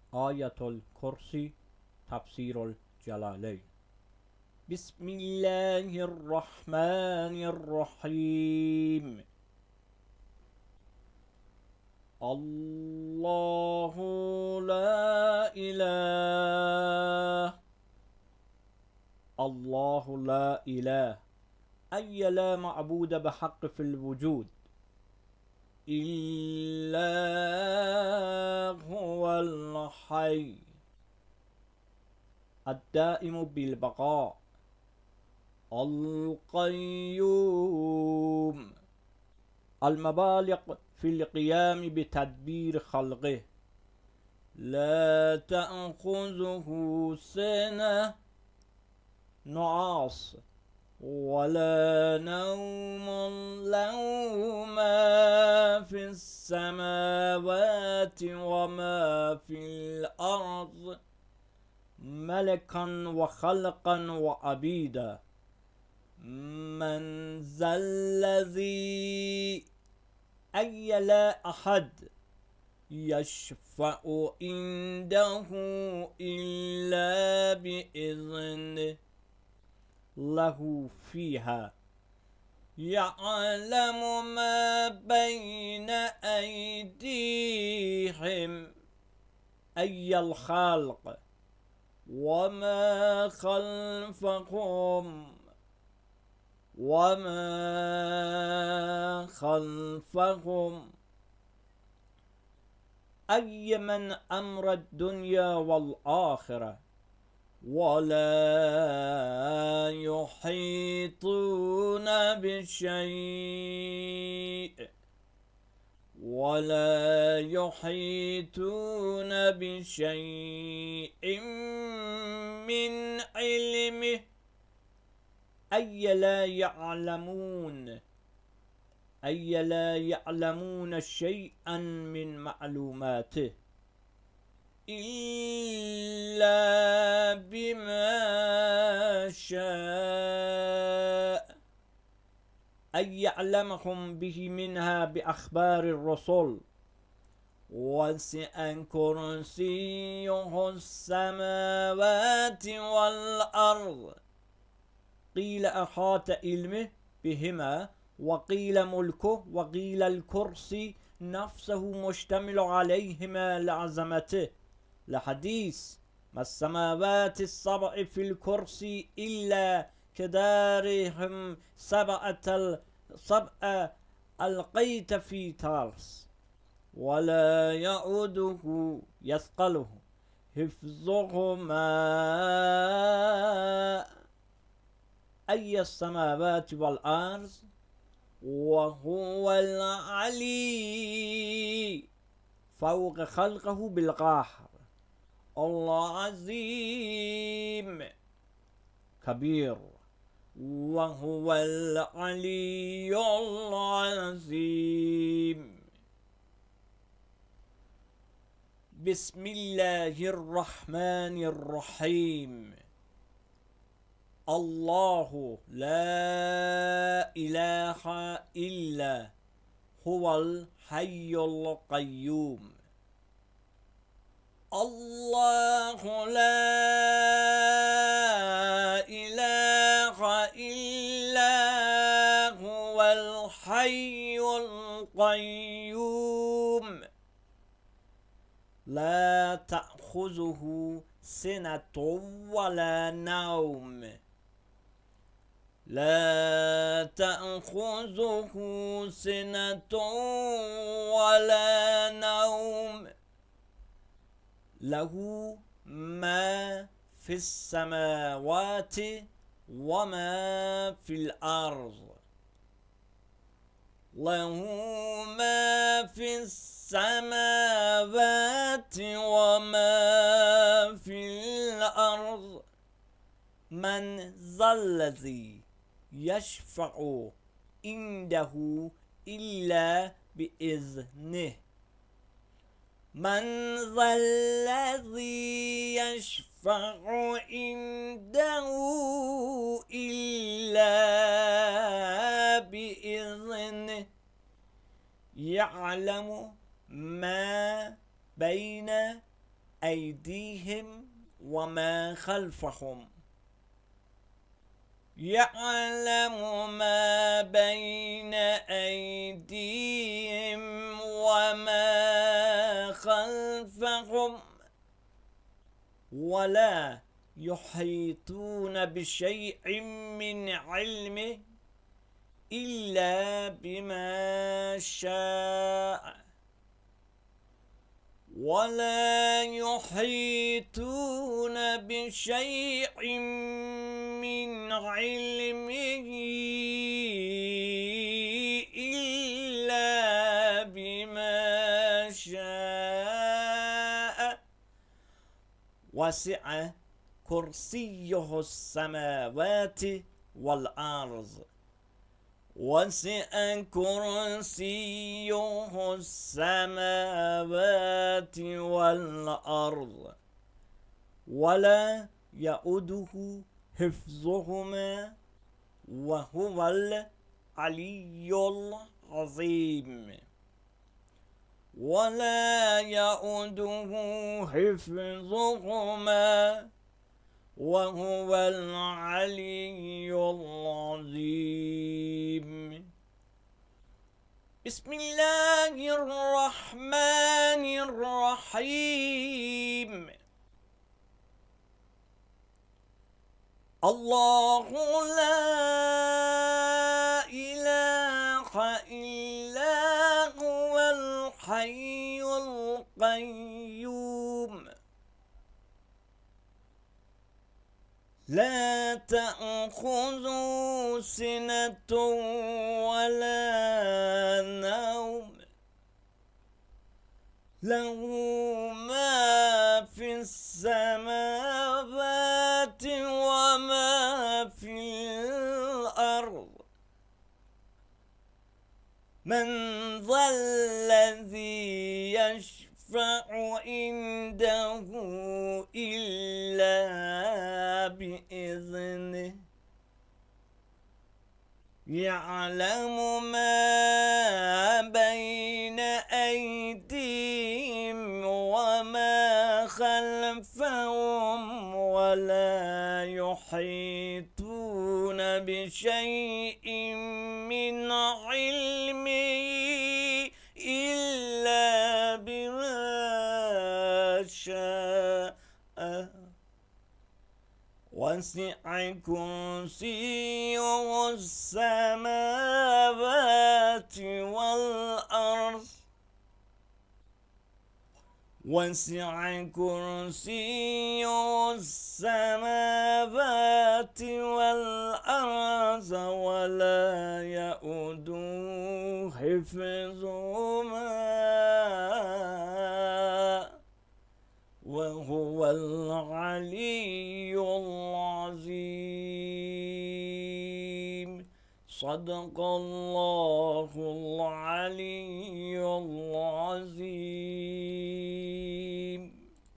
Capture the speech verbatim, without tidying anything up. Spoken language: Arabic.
آية الكرسي تفسير الجلالين. بسم الله الرحمن الرحيم. الله لا إله الله لا إله أي لا معبود بحق في الوجود إلا هو الحي الدائم بالبقاء القيوم المبالغ في القيام بتدبير خلقه، لا تأخذه سنة نعاس ولا نوم، له ما في السماوات وما في الأرض ملكا وخلقا وعبيدا. من ذا الذي أي لا أحد يشفع عنده إلا بإذنه له فيها يعلم ما بين أيديهم أي الخلق وما خلفهم وما خلفهم أي من أمر الدنيا والآخرة، ولا يحيطون بشيء ولا يحيطون بشيء من علمه أي لا يعلمون أي لا يعلمون شيئا من معلوماته إلا بما شاء أن يعلمهم به منها بأخبار الرسل. وسع كرسيه السماوات والأرض، قيل أحاط علمه بهما، وقيل ملكه، وقيل الكرسي نفسه مشتمل عليهما لعظمته، لحديث ما السماوات السبع في الكرسي إلا كدارهم سبعة سبع ألقيت في ترس، ولا يعوده يثقله حفظهما أي السماوات والأرض وهو العلي فوق خلقه بالقهر الله عظيم كبير وهو العلي العظيم. بسم الله الرحمن الرحيم. الله لا إله إلا هو الحي القيوم. الله لا إله إلا هو الحي القيوم لا تأخذه سنة ولا نوم لا تأخذه سنة ولا نوم له ما في السماوات وما في الأرض له ما في السماوات وما في الأرض. من ذا الذي يشفع عنده إلا بإذنه من ذا الذي يشفع عنده إلا بإذنه يعلم ما بين أيديهم وما خلفهم، يعلم ما بين أيديهم وما خلفهم، ولا يحيطون بشيء من علمه إلا بما شاء، ولا يحيطون بشيء من علمه إلا بما شاء، وسع كرسيه السماوات والأرض وسع كرسيه السماوات والأرض ولا يؤوده حفظهما وهو العلي العظيم. ولا يؤوده حفظهما وهو العلي العظيم. بسم الله الرحمن الرحيم. الله لا إله إلا هو الحي القيوم، لا تأخذه سنة ولا نوم، له ما في السماوات وما في الأرض. من ذا الذي يشفع عنده إلا بإذنه، يعلم ما بين أيديهم وما خلفهم، ولا يحيطون بشيء من علمه إلا بما شاء، وسع كرسيه السماوات والأرض وسع كرسيه السماوات والأرض ولا يؤوده حفظهما وهو العلي العظيم. صدق الله العلي العظيم.